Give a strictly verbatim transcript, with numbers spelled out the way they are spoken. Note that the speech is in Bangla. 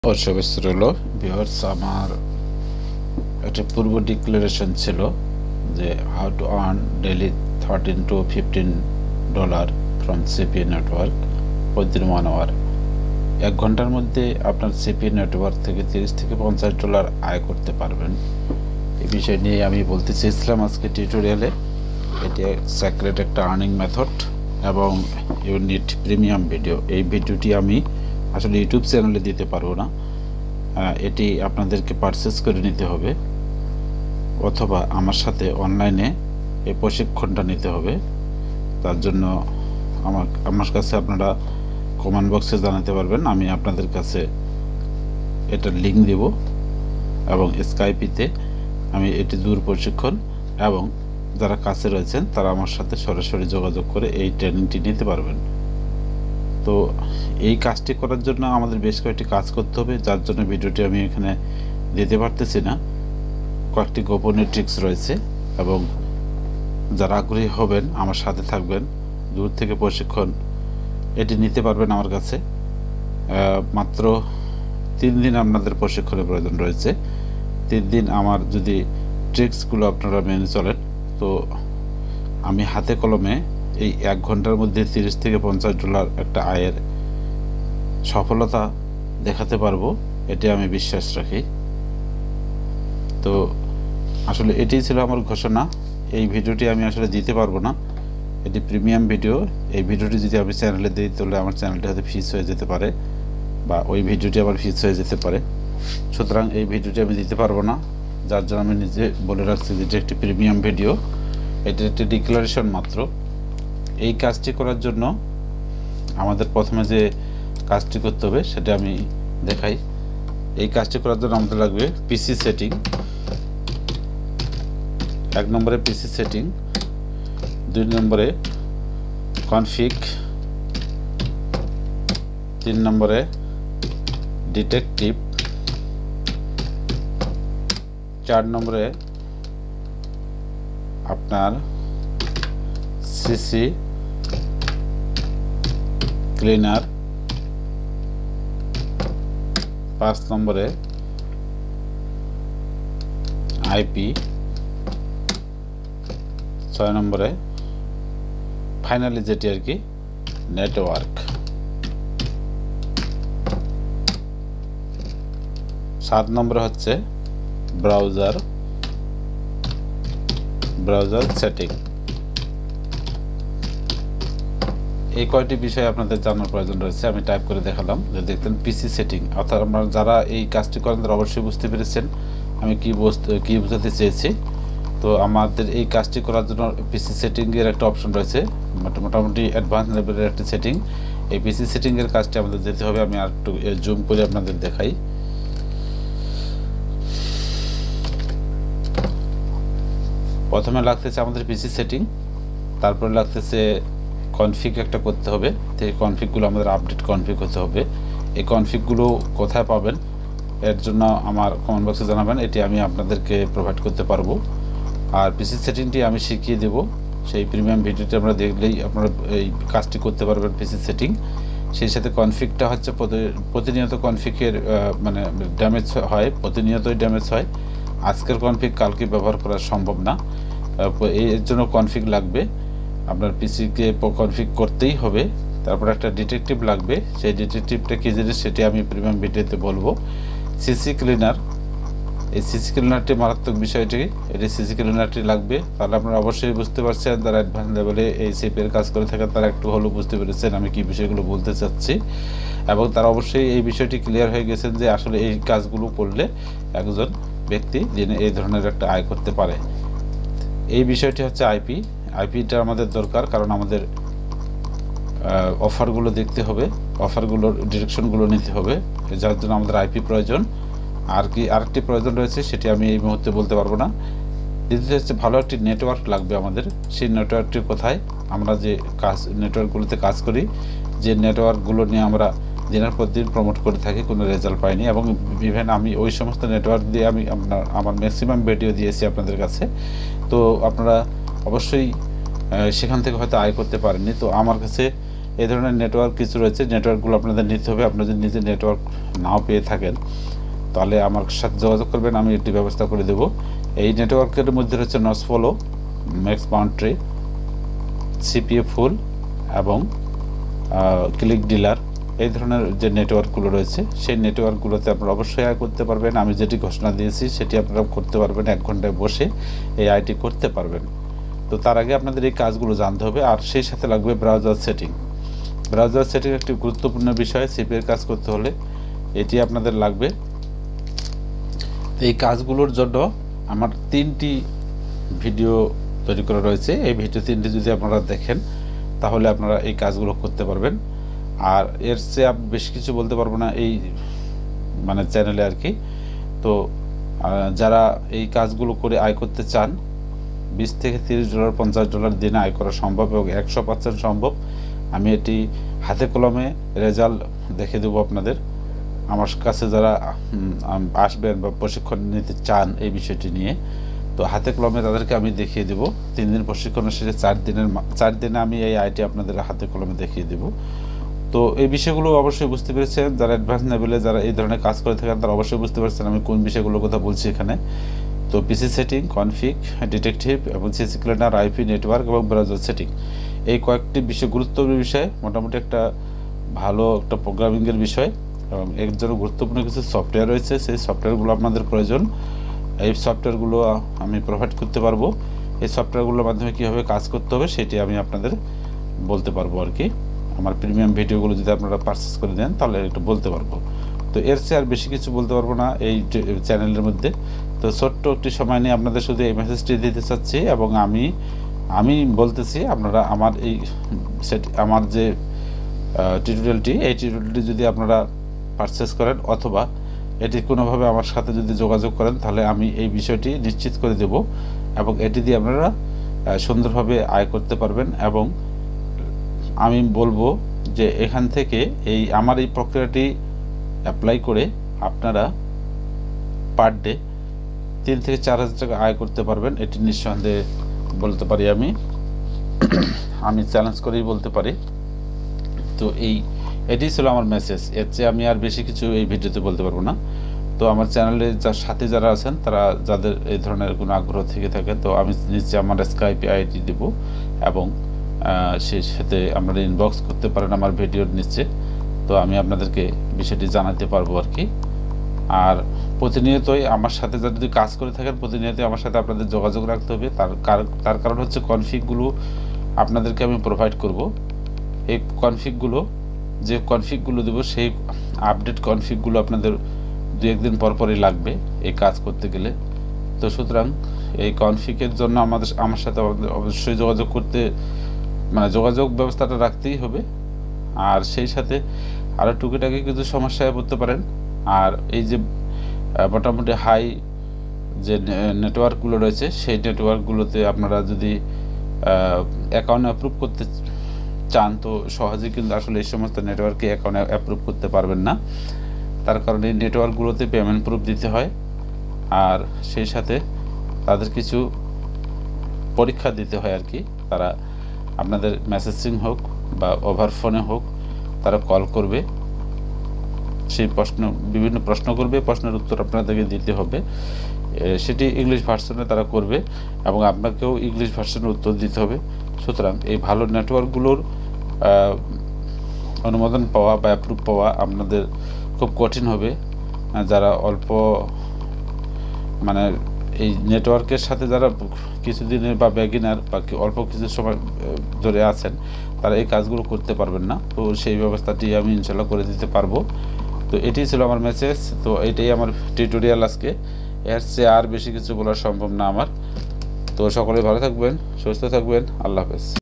শুভেচ্ছা রইল ভিউয়ার্স। আমার একটা পূর্ব ডিক্লারেশন ছিল যে how to earn daily thirteen to fifteen dollar from CPA network within one hour. এক ঘন্টার মধ্যে আপনার সিপিএ নেটওয়ার্ক থেকে তিরিশ থেকে পঞ্চাশ ডলার আয় করতে পারবেন। এই বিষয় নিয়ে আমি বলতে চেয়েছিলাম আজকে টিউটোরিয়ালে। এটি সিক্রেট একটা আর্নিং মেথড এবং ইউনিট প্রিমিয়াম ভিডিও। এই ভিডিওটি আমি আসলে ইউটিউব চ্যানেলে দিতে পারবো না, এটি আপনাদেরকে পারচেস করে নিতে হবে অথবা আমার সাথে অনলাইনে এই প্রশিক্ষণটা নিতে হবে। তার জন্য আমার আমার কাছে আপনারা কমেন্ট বক্সে জানাতে পারবেন, আমি আপনাদের কাছে এটার লিঙ্ক দেব এবং স্কাইপিতে আমি এটি দূর প্রশিক্ষণ এবং যারা কাছে রয়েছেন তারা আমার সাথে সরাসরি যোগাযোগ করে এই ট্রেনিংটি নিতে পারবেন। তো এই কাজটি করার জন্য আমাদের বেশ কয়েকটি কাজ করতে হবে, যার জন্য ভিডিওটি আমি এখানে দিতে পারতেছি না। কয়েকটি গোপনীয় ট্রিক্স রয়েছে এবং যারা আগ্রহী হবেন আমার সাথে থাকবেন, দূর থেকে প্রশিক্ষণ এটি নিতে পারবেন আমার কাছে। মাত্র তিন দিন আপনাদের প্রশিক্ষণের প্রয়োজন রয়েছে। তিন দিন আমার যদি ট্রিক্সগুলো আপনারা মেনে চলেন তো আমি হাতে কলমে এই এক ঘন্টার মধ্যে তিরিশ থেকে পঞ্চাশ ডলার একটা আয়ের সফলতা দেখাতে পারবো, এটি আমি বিশ্বাস রাখি। তো আসলে এটাই ছিল আমার ঘোষণা। এই ভিডিওটি আমি আসলে দিতে পারবো না, এটি প্রিমিয়াম ভিডিও। এই ভিডিওটি যদি আমি চ্যানেলে দিই তাহলে আমার চ্যানেলটি হয়তো ফিস হয়ে যেতে পারে বা ওই ভিডিওটি আবার ফিস হয়ে যেতে পারে। সুতরাং এই ভিডিওটি আমি দিতে পারবো না, যার জন্য আমি নিজে বলে রাখছি যে এটি একটি প্রিমিয়াম ভিডিও, এটি একটি ডিক্লারেশন মাত্র। এই কাজটি করার জন্য আমাদের প্রথমে যে কাজটি করতে হবে সেটা আমি দেখাই। এই কাজটি করার জন্য আমাদের লাগবে পিসি সেটিং। এক নম্বরে পিসি সেটিং, দুই নম্বরে কনফিগ, তিন নম্বরে ডিটেকটিভ, চার নম্বরে আপনার সিসি ক্লিনার, পাঁচ নম্বরে আইপি, ছয় নম্বরে ফাইনালি যেটি আর কি নেটওয়ার্ক, সাত নম্বরে হচ্ছে ব্রাউজার ব্রাউজার সেটিং। এই কয়টি বিষয় আপনাদের জানার প্রয়োজন রয়েছে, আমি টাইপ করে দেখালাম। যে দেখতেন পিসি সেটিং, অর্থাৎ আপনারা যারা এই কাজটি করেন তারা অবশ্যই বুঝতে পেরেছেন আমি কি বুঝতে কি বোঝাতে চেয়েছি। তো আমাদের এই কাজটি করার জন্য পিসি সেটিংয়ের একটা অপশন রয়েছে, মোটামুটি অ্যাডভান্স লেভেলের একটা সেটিং। এই পিসি সেটিংয়ের কাজটি আমাদের যেতে হবে। আমি আর একটু জুম করে আপনাদের দেখাই। প্রথমে লাগতেছে আমাদের পিসি সেটিং, তারপরে লাগতেছে কনফিগ একটা করতে হবে। তো এই কনফিগগুলো আমাদের আপডেট কনফিগ হতে হবে। এই কনফিগগুলো কোথায় পাবেন এর জন্য আমার কমেন্ট বক্সে জানাবেন, এটি আমি আপনাদেরকে প্রোভাইড করতে পারবো। আর পিসি সেটিংটি আমি শিখিয়ে দেব, সেই প্রিমিয়াম ভিডিওটি আমরা দেখলেই আপনারা এই কাজটি করতে পারবেন পিসি সেটিং। সেই সাথে কনফিগটা হচ্ছে প্রতিনিয়ত কনফিগের মানে ড্যামেজ হয়, প্রতিনিয়তই ড্যামেজ হয়। আজকের কনফিগ কালকে ব্যবহার করা সম্ভব না, এর জন্য কনফিগ লাগবে। আপনার পিসিকে কনফিগ করতেই হবে। তারপর একটা ডিটেকটিভ লাগবে, সেই ডিটেকটিভটা কী জিনিস সেটি আমি প্রিমিয়াম ভিডিওতে বলবো। সিসি ক্লিনার, এই সিসি ক্লিনারটি মারাত্মক বিষয়টি, এটি সিসি ক্লিনারটি লাগবে। তাহলে আপনারা অবশ্যই বুঝতে পারছেন, যারা অ্যাডভান্স লেভেলে এই সিপিএর কাজ করে থাকেন তারা একটু হলেও বুঝতে পেরেছেন আমি কী বিষয়গুলো বলতে চাচ্ছি, এবং তারা অবশ্যই এই বিষয়টি ক্লিয়ার হয়ে গেছেন যে আসলে এই কাজগুলো করলে একজন ব্যক্তি দিনে এই ধরনের একটা আয় করতে পারে। এই বিষয়টি হচ্ছে আইপি। আইপিটা আমাদের দরকার, কারণ আমাদের অফারগুলো দেখতে হবে, অফারগুলোর ডিরেকশনগুলো নিতে হবে, যার জন্য আমাদের আইপি প্রয়োজন। আর কি আরেকটি প্রয়োজন রয়েছে সেটি আমি এই মুহূর্তে বলতে পারবো না। দ্বিতীয় হচ্ছে ভালো একটি নেটওয়ার্ক লাগবে আমাদের। সেই নেটওয়ার্কটি কোথায়? আমরা যে কাজ নেটওয়ার্কগুলোতে কাজ করি, যে নেটওয়ার্কগুলো নিয়ে আমরা দিনের পর দিন প্রমোট করে থাকি, কোনো রেজাল্ট পাইনি, এবং ইভেন আমি ওই সমস্ত নেটওয়ার্ক দিয়ে আমি আপনার আমার ম্যাক্সিমাম ভিডিও দিয়েছি আপনাদের কাছে। তো আপনারা অবশ্যই সেখান থেকে হয়তো আয় করতে পারেননি। তো আমার কাছে এই ধরনের নেটওয়ার্ক কিছু রয়েছে, নেটওয়ার্কগুলো আপনাদের নিতে হবে। আপনারা যদি নিজে নেটওয়ার্ক নাও পেয়ে থাকেন তাহলে আমার সাথে যোগাযোগ করবেন, আমি এটি ব্যবস্থা করে দেব। এই নেটওয়ার্কের মধ্যে রয়েছে nofollow, max boundary, CPA full এবং ক্লিক ডিলার। এই ধরনের যে নেটওয়ার্কগুলো রয়েছে সেই নেটওয়ার্কগুলোতে আপনারা অবশ্যই আয় করতে পারবেন। আমি যেটি ঘোষণা দিয়েছি সেটি আপনারা করতে পারবেন, এক ঘন্টায় বসে এই আইটি করতে পারবেন। তো তার আগে আপনাদের এই কাজগুলো জানতে হবে, আর সেই সাথে লাগবে ব্রাউজার সেটিং। ব্রাউজার সেটিং একটি গুরুত্বপূর্ণ বিষয় সিপি এর কাজ করতে হলে, এটি আপনাদের লাগবে। এই কাজগুলোর জন্য আমার তিনটি ভিডিও তৈরি করা রয়েছে, এই ভিডিও তিনটি যদি আপনারা দেখেন তাহলে আপনারা এই কাজগুলো করতে পারবেন। আর এর চেয়ে আমি বেশি কিছু বলতে পারবো না এই মানে চ্যানেলে আর কি। তো যারা এই কাজগুলো করে আয় করতে চান, বিশ থেকে তিরিশ ডলার পঞ্চাশ ডলার দিনে আয় করা সম্ভব এবং একশো পার্সেন্ট সম্ভব। আমি এটি হাতে কলমে রেজাল্ট দেখে দেবো আপনাদের। আমার কাছে যারা আসবেন বা প্রশিক্ষণ নিতে চান এই বিষয়টি নিয়ে, তো হাতে কলমে তাদেরকে আমি দেখিয়ে দেব। তিন দিন প্রশিক্ষণের শেষে চার দিনের চার দিনে আমি এই আইটি আপনাদের হাতে কলমে দেখিয়ে দেব। তো এই বিষয়গুলো অবশ্যই বুঝতে পেরেছেন, যারা অ্যাডভান্স লেভেলে যারা এই ধরনের কাজ করে থাকেন তারা অবশ্যই বুঝতে পারছেন আমি কোন বিষয়গুলোর কথা বলছি এখানে। তো পিসি সেটিং, কনফিগ, ডিটেকটিভ এবং সিসি ক্লিনার, আইপি নেটওয়ার্ক এবং ব্রাউজার সেটিং, এই কয়েকটি বিষয় গুরুত্বপূর্ণ বিষয়। মোটামুটি একটা ভালো একটা প্রোগ্রামিংয়ের বিষয় এবং এর জন্য গুরুত্বপূর্ণ কিছু সফটওয়্যার রয়েছে, সেই সফটওয়্যারগুলো আপনাদের প্রয়োজন। এই সফটওয়্যারগুলো আমি প্রোভাইড করতে পারবো। এই সফটওয়্যারগুলোর মাধ্যমে কীভাবে কাজ করতে হবে সেটি আমি আপনাদের বলতে পারবো আর কি। আমার প্রিমিয়াম ভিডিওগুলো যদি আপনারা পারচেস করে দেন তাহলে একটু বলতে পারবো। তো এর চেয়ে আর বেশি কিছু বলতে পারবো না এই চ্যানেলের মধ্যে। তো ছোট্ট একটি সময় নিয়ে আপনাদের শুধু এই মেসেজটি দিতে চাচ্ছি এবং আমি আমি বলতেছি আপনারা আমার এই সেট আমার যে টিউটোরিয়ালটি এই টিউটোরিয়ালটি যদি আপনারা পারচেস করেন অথবা এটি কোনোভাবে আমার সাথে যদি যোগাযোগ করেন তাহলে আমি এই বিষয়টি নিশ্চিত করে দেব এবং এটি দিয়ে আপনারা সুন্দরভাবে আয় করতে পারবেন। এবং আমি বলবো যে এখান থেকে এই আমার এই প্রক্রিয়াটি অ্যাপ্লাই করে আপনারা পার ডে তিন থেকে চার হাজার টাকা আয় করতে পারবেন, এটি নিঃসন্দেহে বলতে পারি। আমি আমি চ্যালেঞ্জ করেই বলতে পারি। তো এই এটি ছিল আমার মেসেজ, এর চেয়ে আমি আর বেশি কিছু এই ভিডিওতে বলতে পারবো না। তো আমার চ্যানেলে যার সাথে যারা আছেন তারা যাদের এই ধরনের কোনো আগ্রহ থেকে থাকে, তো আমি নিচে আমার স্কাইপে আইডি দেবো এবং সেই সাথে আপনারা ইনবক্স করতে পারেন আমার ভিডিওর নিচে। তো আমি আপনাদেরকে বিষয়টি জানাতে পারবো আর কি। আর প্রতিনিয়তই আমার সাথে যদি কাজ করে থাকেন প্রতিনিয়তই আমার সাথে আপনাদের যোগাযোগ রাখতে হবে। তার তার কারণ হচ্ছে কনফিগগুলো আপনাদেরকে আমি প্রোভাইড করব। এই কনফিগগুলো যে কনফিগগুলো দেবো সেই আপডেট কনফিগগুলো আপনাদের দু একদিন পর পরই লাগবে এই কাজ করতে গেলে। তো সুতরাং এই কনফিগের জন্য আমাদের আমার সাথে অবশ্যই যোগাযোগ করতে মানে যোগাযোগ ব্যবস্থাটা রাখতেই হবে। আর সেই সাথে আরও টুকিটাকি কিছু সমস্যায় পড়তে পারেন। আর এই যে মোটামুটি হাই যে নেটওয়ার্কগুলো রয়েছে সেই নেটওয়ার্কগুলোতে আপনারা যদি অ্যাকাউন্ট অ্যাপ্রুভ করতে চান তো সহজে কিন্তু আসলে এই সমস্ত নেটওয়ার্কে অ্যাকাউন্ট অ্যাপ্রুভ করতে পারবেন না। তার কারণে এই নেটওয়ার্কগুলোতে পেমেন্ট প্রুফ দিতে হয় আর সেই সাথে তাদের কিছু পরীক্ষা দিতে হয় আর কি। তারা আপনাদের মেসেজিং হোক বা ওভার ফোনে হোক তারা কল করবে, সেই প্রশ্ন বিভিন্ন প্রশ্ন করবে, প্রশ্নের উত্তর আপনাদেরকে দিতে হবে। সেটি ইংলিশ ভার্সনে তারা করবে এবং আপনাকেও ইংলিশ ভার্সনের উত্তর দিতে হবে। সুতরাং এই ভালো নেটওয়ার্কগুলোর অনুমোদন পাওয়া বা অ্যাপ্রুভ পাওয়া আপনাদের খুব কঠিন হবে। যারা অল্প মানে এই নেটওয়ার্কের সাথে যারা কিছুদিনের বা বেগিনার বা অল্প কিছু সময় ধরে আছেন তারা এই কাজগুলো করতে পারবেন না। তো সেই ব্যবস্থাটি আমি ইনশাল্লাহ করে দিতে পারবো। তো এটাই ছিল আমার মেসেজ। তো এটাই আমার টিউটোরিয়াল আজকে, এর চেয়ে আর বেশি কিছু বলা সম্ভব না আমার। তো সকলে ভালো থাকবেন, সুস্থ থাকবেন, আল্লাহ হাফেজ।